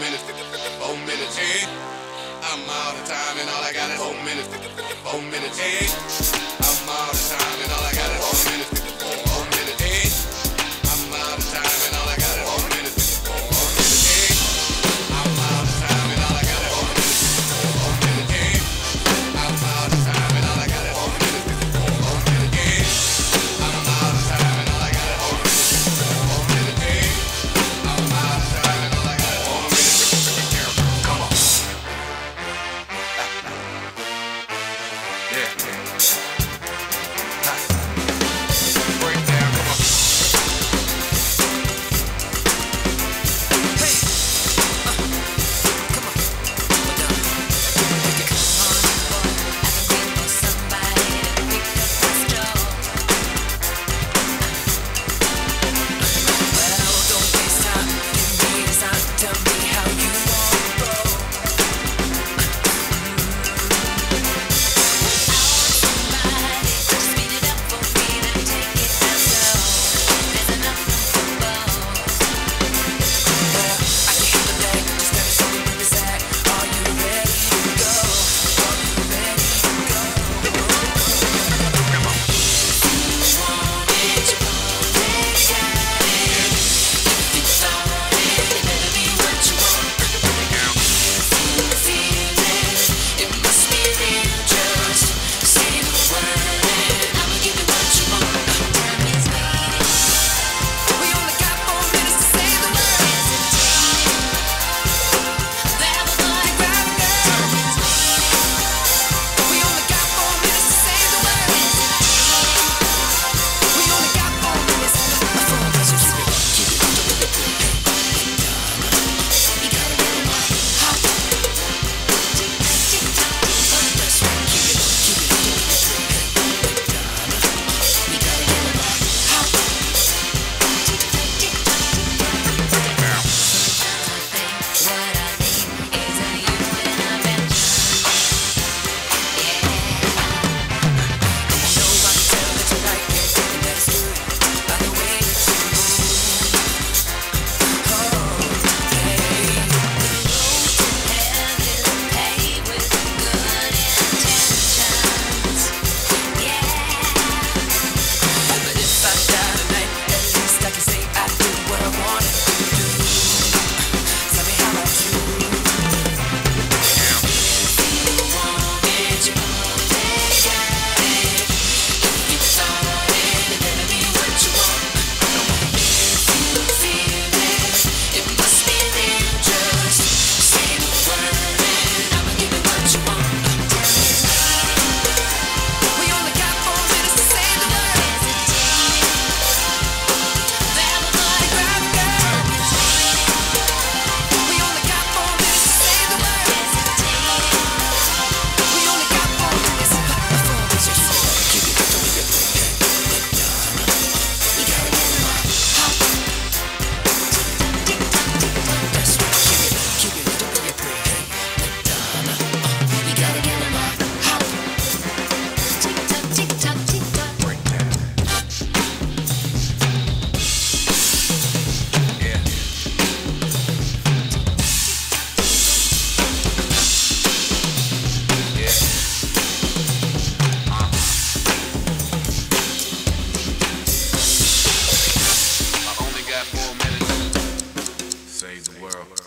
minutes, 4 minutes, hey. I'm out of time and all I got is 4 minutes, 4 minutes, hey. I'm out of time and all I got is 4 minutes, 4 minutes, hey. I'm out of time and all I got is 4 minutes, 4 minutes, hey. I'm out of time and all I got is 4 minutes, 4 minutes, hey. I'm out of time and all I got is 4 minutes, 4 minutes, hey. I'm out of time and all I got is 4 minutes, 4 minutes, hey. I'm out of time and all I got is 4 minutes. Come on. Yeah. Break down, come on. Hey, come on, make it come on, boy. I've been waiting for somebody to pick up my straw. Well, don't waste time. Give me the sign. Tell me how you want to roll. Somebody to speed it up for me to take it down slow. There's enough room for both. Well, I can hear the day. Just gotta show me where it's at. Are you ready to go? Are you ready to go? If you want it, you want it, got it. If you thought it, it better be what you want. If you feel it, it must be real. Just say the word and I'ma give you what you want. Time is waiting. We only got 4 minutes to say the word. Grab a boy, grab a girl. Time is waiting. We only got 4 minutes to say the word. We only got 4 minutes. Keep it under the break. You gotta get 'em up. Hop. That's right. Keep it under the break. You gotta get 'em up. Hop. What I need is a you and a bench. Yeah. Know I can tell that you like it, and that's good by the way that you move. Oh, hey. The road to hell is paved with good intentions. Yeah. But if I die tonight, at least I can say I did what I wanted to do. Tell me how about you? If you want it, you want it, got it. If you thought it, it better be what you want. If you feel it, it must be real. Just say the word and I'ma give you what you want. We only got 4 minutes to say the word. Grab a boy, grab a girl. We only got 4 minutes to say the word. We only got 4 minutes. 4 minutes. Keep it under the break. You gotta get 'em up. Hop. That's right. Keep it under the break. Madonna. You gotta get 'em up. Hop. Tick tock, tick tock, tick tock. Break down. Yeah. Yeah. I only got 4 minutes. Save the world.